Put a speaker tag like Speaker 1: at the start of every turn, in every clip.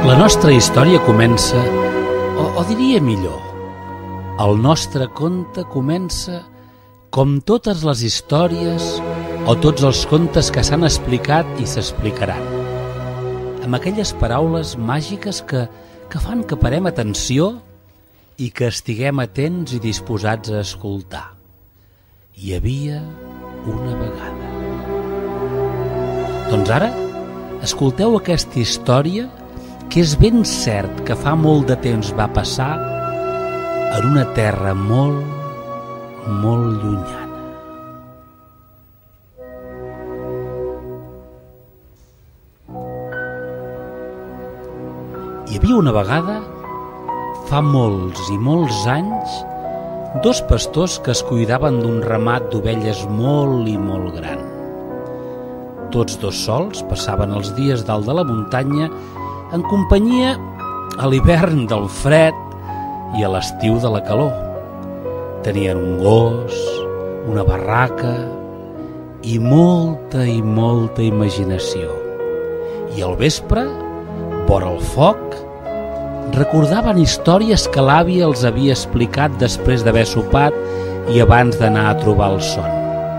Speaker 1: La nostra història comença, o diria millor, el nostre conte comença com totes les històries o tots els contes que s'han explicat i s'explicaran, amb aquelles paraules màgiques que fan que parem atenció i que estiguem atents i disposats a escoltar. Hi havia una vegada. Doncs ara, escolteu aquesta història que és ben cert que fa molt de temps va passar en una terra molt, molt llunyana. Hi havia una vegada, fa molts i molts anys, dos pastors que es cuidaven d'un ramat d'ovelles molt i molt gran. Tots dos sols passaven els dies dalt de la muntanya en companyia a l'hivern del fred i a l'estiu de la calor. Tenien un gos, una barraca i molta imaginació. I al vespre, vora el foc, recordaven històries que l'àvia els havia explicat després d'haver sopat i abans d'anar a trobar el son.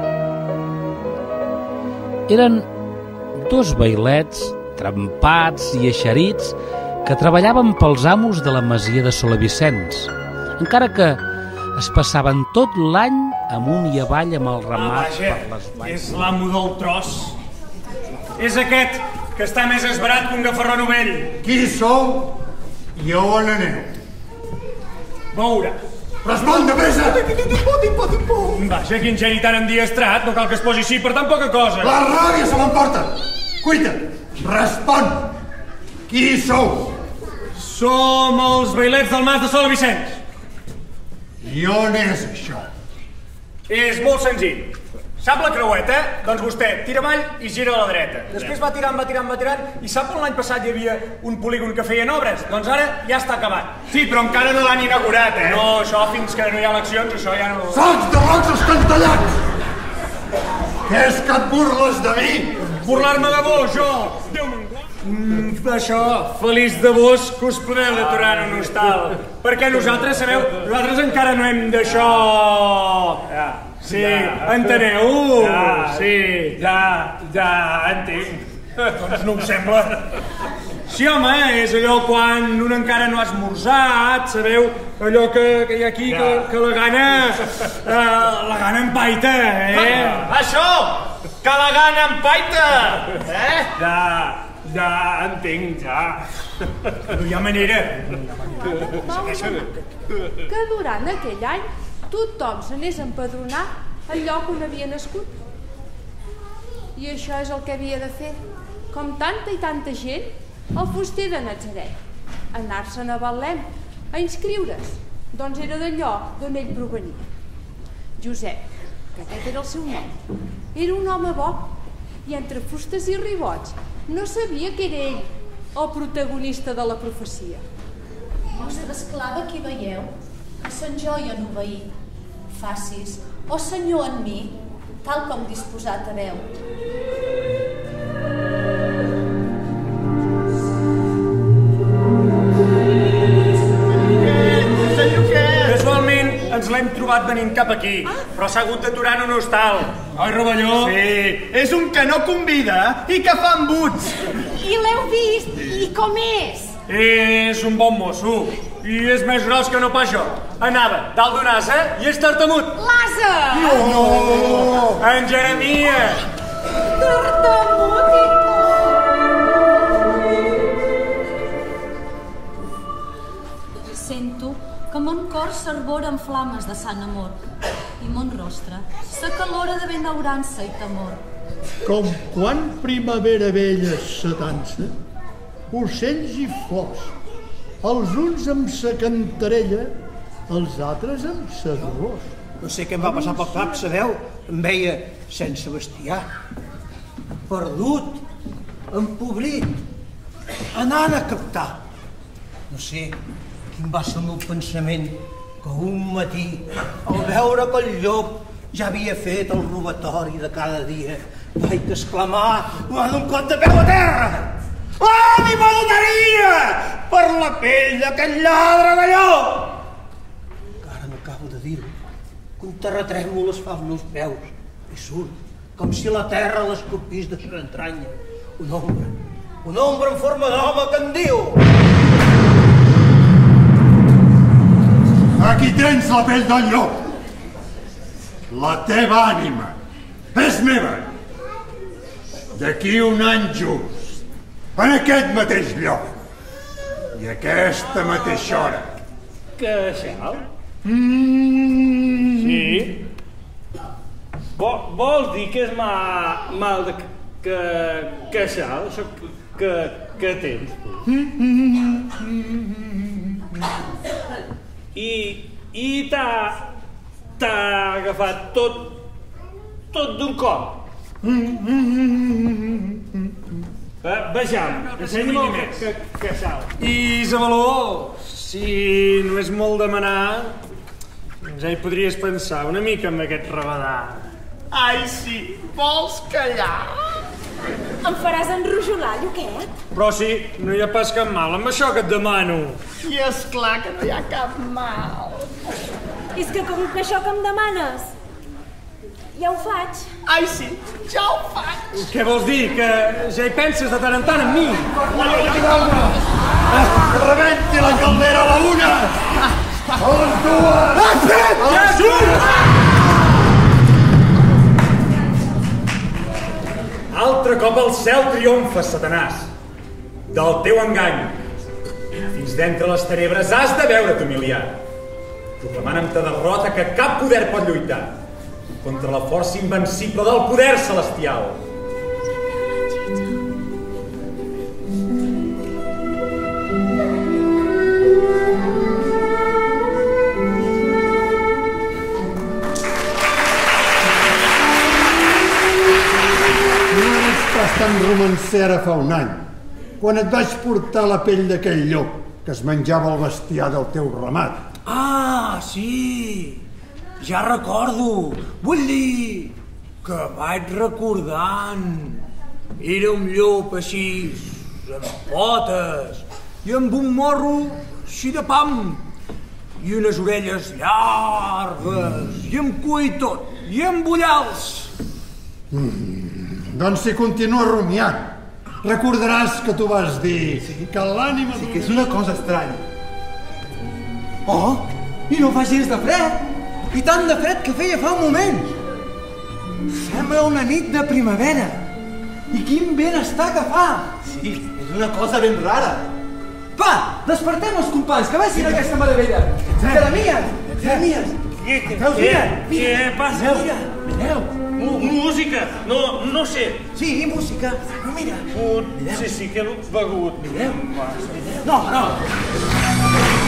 Speaker 1: Eren dos vailets trempats i eixerits que treballaven pels amos de la masia de Solavicenç, encara que es passaven tot l'any amunt i avall amb el ramat per les valls.
Speaker 2: És l'amo del tros. És aquest que està més esverat que un gafarró novell.
Speaker 3: Qui sou i a on aneu?
Speaker 2: Veurà.
Speaker 3: Respon de pressa!
Speaker 2: Vaja, quin geni tan endiestrat, no cal que es posi així per tan poca cosa.
Speaker 3: La ràbia se l'emporta! Cuita! Respon! Qui sou?
Speaker 2: Som els vailets del mas de Solavicenç.
Speaker 3: I on és això?
Speaker 2: És molt senzill. Sap la creueta? Doncs vostè tira avall i gira a la dreta. Després va tirant, i sap on l'any passat hi havia un polígon que feien obres? Doncs ara ja està acabat.
Speaker 3: Sí, però encara no l'han inaugurat,
Speaker 2: No, això fins que no hi ha eleccions, això ja no...
Speaker 3: Sacs de rocs escantellats! Què és que et burles de mi?
Speaker 2: Burlar-me de vos, jo! Déu me'n guardi. Això, feliç de vos que us podeu aturar en un hostal. Perquè nosaltres, sabeu, nosaltres encara no hem d'això... Sí, enteneu? Sí.
Speaker 4: Ja entenc.
Speaker 2: Doncs no em sembla. Sí, home, és allò quan un encara no ha esmorzat, sabeu? Allò que hi ha aquí, que la gana empaita,
Speaker 4: Això! Que la gana empaita! Ja entenc, ja.
Speaker 2: No hi ha manera.
Speaker 5: Que durant aquell any tothom s'anés a empadronar al lloc on havia nascut. I això és el que havia de fer, com tanta i tanta gent, el fuster de Natzaret, anar-se'n a Betlem a inscriure's, doncs era del lloc d'on ell provenia. Josep, que aquest era el seu nom, era un home bo, i entre fustes i ribots no sabia que era ell el protagonista de la profecia.
Speaker 6: Ostres, clar, d'aquí veieu que Sant Joia en obeir. Facis, o Senyor en mi, tal com disposat a veu.
Speaker 2: Casualment ens l'hem trobat venint cap aquí, però s'ha hagut d'aturar en un hostal. Oi, Rovelló? Sí, és un que no convida i que fa embuts.
Speaker 7: I l'heu vist? I com és?
Speaker 2: És un bon mosso. I és més gros que no pas jo. Anava dalt d'un ase i és tartamut.
Speaker 7: L'ase!
Speaker 2: No! En Jeremia!
Speaker 7: Tartamut i
Speaker 6: tot! Sento que mon cor s'arbora en flames de sant amor i mon rostre s'acalora de benaurança i temor.
Speaker 8: Com quan primavera vella s'atansa, ocells i flors, els uns amb sa cantarella, els altres amb sa dolors.
Speaker 9: No sé què em va passar pel cap, sabeu? Em veia sense bestiar, perdut, empobrit, anant a captar. No sé quin va ser el meu pensament, que un matí, al veure que el llop ja havia fet el robatori de cada dia, vaig exclamar, d'un cop de peu a terra. L'ànima donaria per la pell d'aquest lladre de llop! Encara no acabo de dir-ho, que un terratrèmol es fa als meus peus i surt, com si la terra l'escopís de ses entranyes. Una ombra en forma d'home que em diu...
Speaker 3: Aquí tens la pell del llop. La teva ànima és meva. D'aquí un any just, en aquest mateix lloc i aquesta mateixa hora.
Speaker 4: Queixal? Sí? Vols dir que és mal de queixal, això que tens? I t'ha agafat tot d'un cop? Vejam, ensenya-me el queixal.
Speaker 2: Isabeló, si no és molt demanar, ja hi podries pensar una mica amb aquest rabadà.
Speaker 10: Ai, sí, vols callar? Em faràs enrojolar, Lluquet?
Speaker 2: Però sí, no hi ha pas cap mal amb això que et demano.
Speaker 10: I és clar que no hi ha cap mal. És que com que això que em demanes, ja ho faig. Ai, sí, ja ho faig.
Speaker 2: Què vols dir? Que ja hi penses de tant en tant amb mi?
Speaker 3: Rebenti la caldera a la una! A les dues!
Speaker 2: Altre cop el cel triomfa, Satanàs, del teu engany. Fins d'entre les tenebres has de veure't humiliat, proclamant amb ta derrota que cap poder pot lluitar contra la força invencible del poder celestial.
Speaker 3: Tan romancer ara fa un any, quan et vaig portar la pell d'aquell llop que es menjava el bestiar del teu ramat.
Speaker 9: Ah, sí, ja recordo. Vull dir que vaig recordant. Era un llop així, amb potes, i amb un morro així de pam, i unes orelles llargues, i amb cua i tot, i amb ullals.
Speaker 3: Doncs si continua rumiant, recordaràs que tu vas dir que l'ànima...
Speaker 11: Sí que és una cosa estranya. Oh, i no fa gens de fred. I tant de fred que feia fa un moment. Sembla una nit de primavera. I quin vent està que fa. Sí, és una cosa ben rara. Va, despertem els companys, que vegin aquesta meravella. Jeremies!
Speaker 4: Què passa?
Speaker 11: Mireu.
Speaker 4: Música, no sé.
Speaker 11: Sí, música. No, mira.
Speaker 4: Sí, que l'ho begut.
Speaker 11: Mireu. No.